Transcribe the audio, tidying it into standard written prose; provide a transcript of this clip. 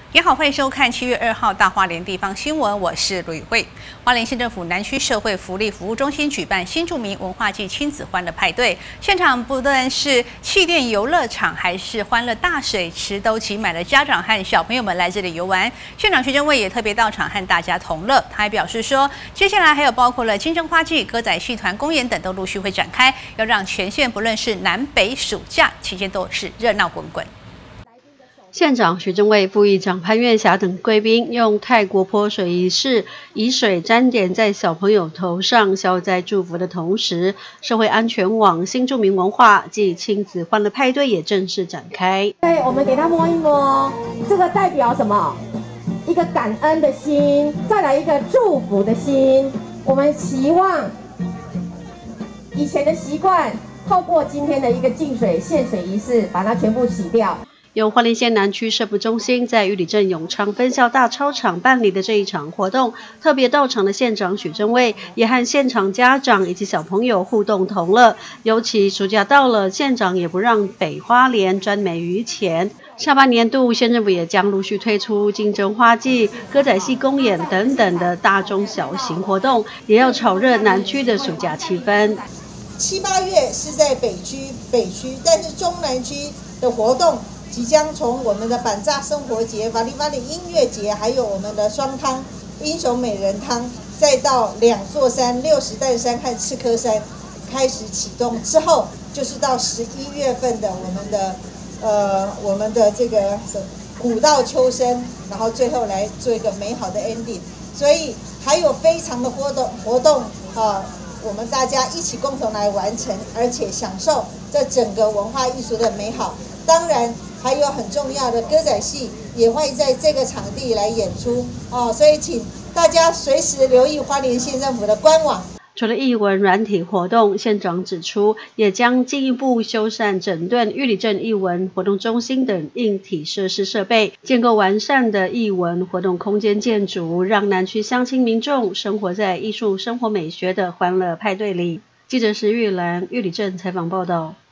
你好，欢迎收看7月2号大花莲地方新闻，我是吕慧。花莲县政府南区社会福利服务中心举办新住民文化暨亲子欢乐派对，现场不论是气垫游乐场还是欢乐大水池，都挤满了家长和小朋友们来这里游玩。县长徐榛蔚也特别到场和大家同乐，他还表示说，接下来还有包括了金针花季、歌仔戏团公演等都陆续会展开，要让全县不论是南北暑假期间都是热闹滚滚。 县长徐榛蔚、副议长潘月霞等贵宾用泰国泼水仪式，以水沾点在小朋友头上，消灾祝福的同时，社会安全网新住民文化暨亲子欢乐派对也正式展开。 对，我们给他摸一摸，这个代表什么？一个感恩的心，再来一个祝福的心。我们期望以前的习惯，透过今天的一个净水献水仪式，把它全部洗掉。 由花莲县南区社福中心在玉里镇永昌分校大操场办理的这一场活动，特别到场的县长许榛蔚也和现场家长以及小朋友互动同乐。尤其暑假到了，县长也不让北花莲专美于前。下半年度，县政府也将陆续推出金针花季、歌仔戏公演等等的大中小型活动，也要炒热南区的暑假气氛。 7、8月是在北区，但是中南区的活动即将从我们的板炸生活节、瓦里瓦里音乐节，还有我们的双汤英雄美人汤，再到2座山60担山和赤科山开始启动之后，就是到11月份的我们的这个古道秋生，然后最后来做一个美好的 ending。所以还有非常的活动啊，我们大家一起共同来完成，而且享受这整个文化艺术的美好。当然还有很重要的歌仔戏也会在这个场地来演出哦，所以请大家随时留意花莲县政府的官网。 除了艺文软体活动，县长指出，也将进一步修缮整顿玉里镇艺文活动中心等硬体设施设备，建构完善的艺文活动空间建筑，让南区乡亲民众生活在艺术生活美学的欢乐派对里。记者石玉兰玉里镇采访报道。